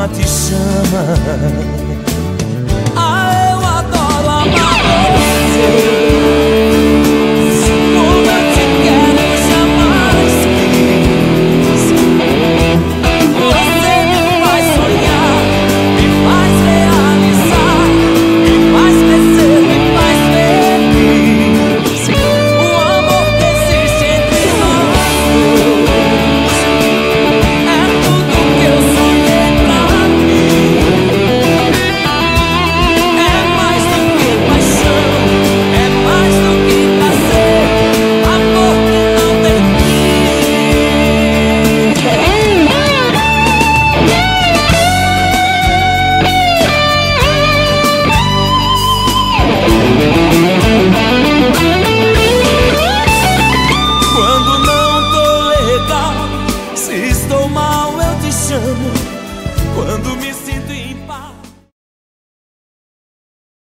te chama. Ah, eu adoro amar você. Como eu te quero, eu jamais quis. Você me faz sonhar, me faz realizar, me faz crescer, me faz feliz. O amor que existe entre nós é tudo que eu sonhei pra mim. É mais do que paixão, é mais do que prazer, amor que não tem fim.